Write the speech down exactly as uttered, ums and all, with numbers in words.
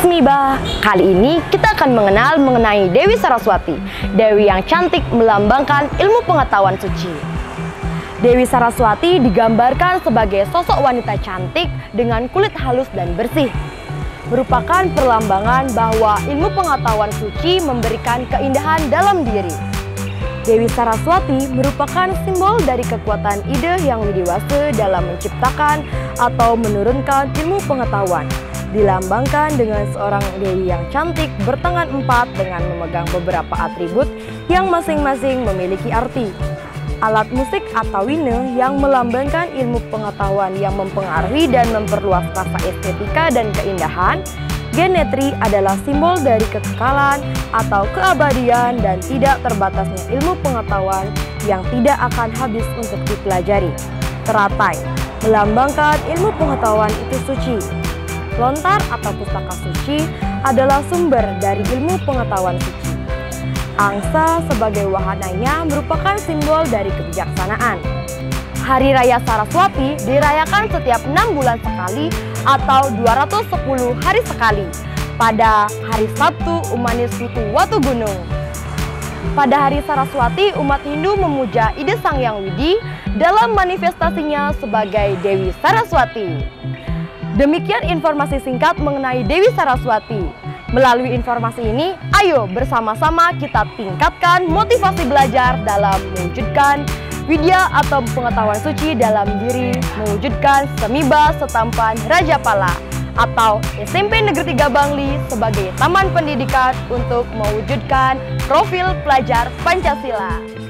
Semiba. Kali ini kita akan mengenal mengenai Dewi Saraswati, Dewi yang cantik melambangkan ilmu pengetahuan suci. Dewi Saraswati digambarkan sebagai sosok wanita cantik dengan kulit halus dan bersih, merupakan perlambangan bahwa ilmu pengetahuan suci memberikan keindahan dalam diri. Dewi Saraswati merupakan simbol dari kekuatan ide yang widiwasa dalam menciptakan atau menurunkan ilmu pengetahuan. Dilambangkan dengan seorang dewi yang cantik bertangan empat dengan memegang beberapa atribut yang masing-masing memiliki arti. Alat musik atau wine yang melambangkan ilmu pengetahuan yang mempengaruhi dan memperluas rasa estetika dan keindahan. Genetri adalah simbol dari kekekalan atau keabadian dan tidak terbatasnya ilmu pengetahuan yang tidak akan habis untuk dipelajari. Teratai melambangkan ilmu pengetahuan itu suci. Lontar atau pustaka suci adalah sumber dari ilmu pengetahuan suci. Angsa sebagai wahananya merupakan simbol dari kebijaksanaan. Hari Raya Saraswati dirayakan setiap enam bulan sekali atau dua ratus sepuluh hari sekali pada hari Sabtu Umaniswatu Watu Gunung. Pada hari Saraswati, umat Hindu memuja ide Sang Hyang Widi dalam manifestasinya sebagai Dewi Saraswati. Demikian informasi singkat mengenai Dewi Saraswati. Melalui informasi ini, ayo bersama-sama kita tingkatkan motivasi belajar dalam mewujudkan widya atau pengetahuan suci dalam diri, mewujudkan Semiba Setampan Raja Pala atau S M P Negeri tiga Bangli sebagai taman pendidikan untuk mewujudkan profil pelajar Pancasila.